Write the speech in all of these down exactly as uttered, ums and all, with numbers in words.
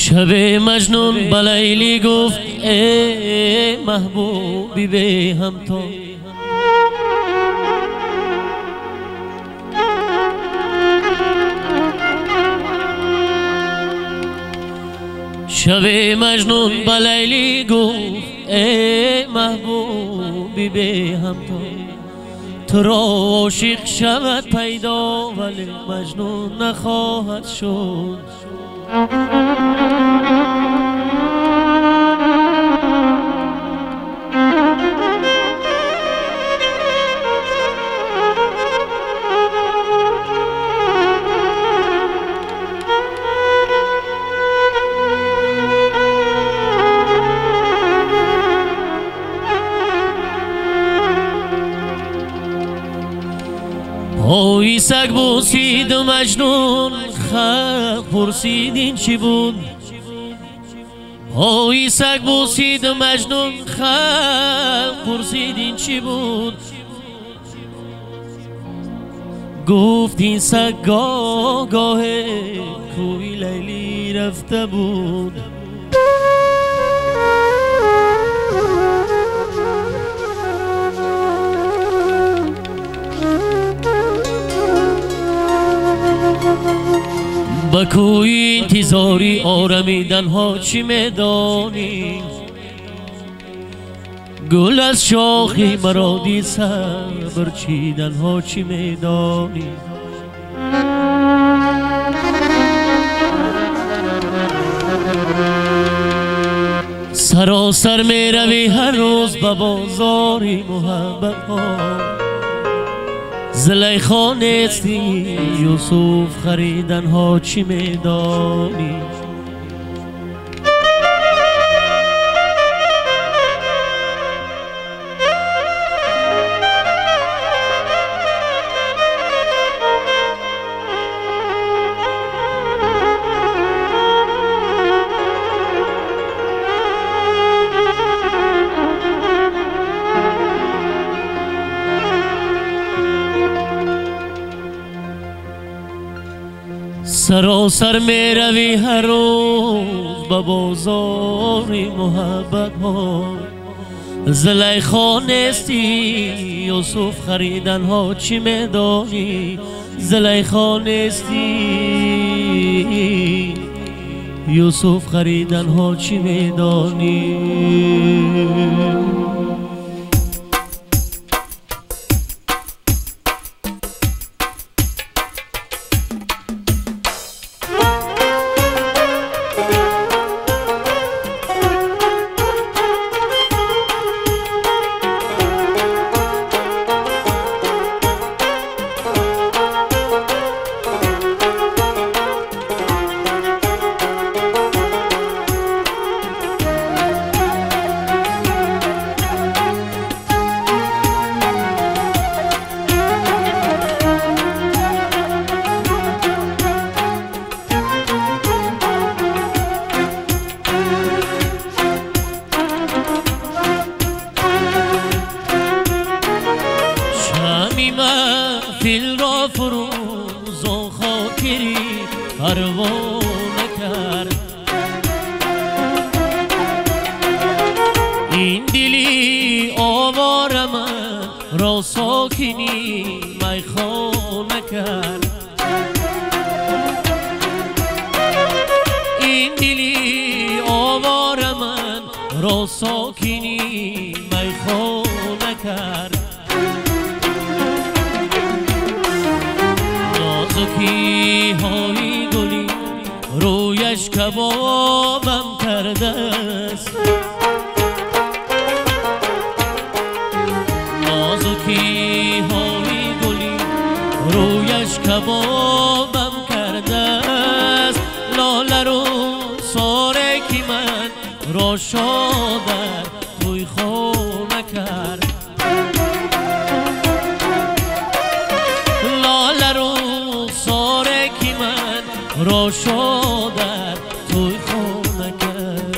شب مجنون با لیلی گفت ای محبوبی به هم تو. شب مجنون با لیلی گفت ای محبوبی به هم تو. تو را عاشق شود پیدا ولی مجنون نخواهد شد. پای سگ بوسید و مجنون خلق پرسید این چی بود. پای سگ بوسید و مجنون خلق پرسید این چی بود. گفت این سگ گاه گاه کوی لیلی رفته بود. با کوی انتظاری آرمیدن ها چی میدانی. گل از شاخی مرادی صبر چیدن ها چی میدانی. سراسر می روی هر روز به بازاری محبت ها. زلیخا نیستی یوسف خریدن ها چی میدانی. سراسر می روی هر روز به بازاری محبت ها. زلیخا نیستی یوسف خریدن ها چی میدانی. زلیخا نیستی یوسف خریدن ها چی میدانی. محفل را فروز و خاطری پروا نکرد. این دلی آوار من را ساکنی میخانه کرد. این دلی آوار من را ساکنی میخانه کرد. نازکی های گلی رویش کبابم کرده است. نازکی های گلی رویش کبابم کرده است. لاله رو ساره کی من را شادر توی خونه کرد. را شادر توی خونه کرد.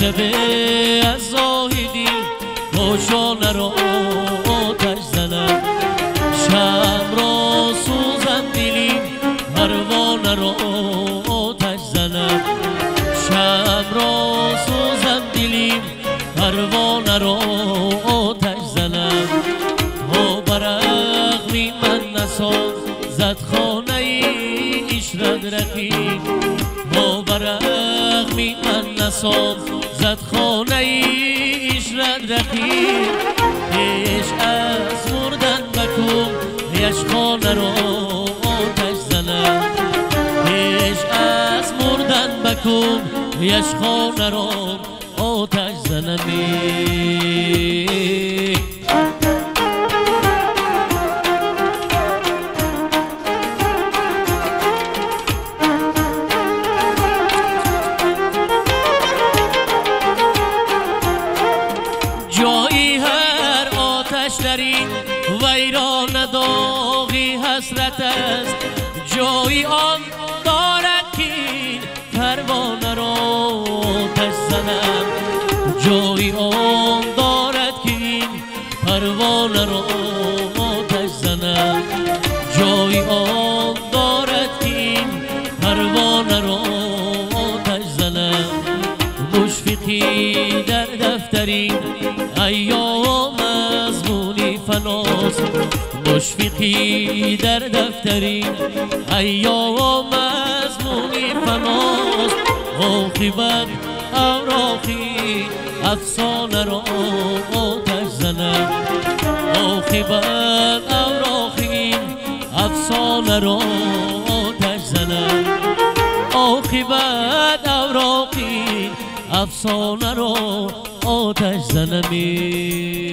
شب از زاهدی روشن را آتش زنم شب را سوزن دلیم پروانه را آتش زنم شب را سوزن دلیم پروانه را آتش زنم تا برق می من نساز زد خانه عشرت رقیب تا برق می من نساز زد خانه عشرت رقیب عشق از مردن بکن عشق خانه را آتش زنم عشق از مردن بکن عشق خانه را آتش زنم جایی هر آتش درین ویران داغی حسرت است جایی آن دارد که این پروانه را آتش زنم جایی آن دارد که این پروانه را آتش زنم جایی آن دارد که این پروانه را آتش زنم مشفقی در دفتری ایام مضمونی فناست مشفقی در دفتری ایام مضمونی فناست عاقبت اوراقی افسانه را آتش زنم عاقبت اوراقی افسانه را آتش زنم عاقبت اوراقی افسانه را آتش زنم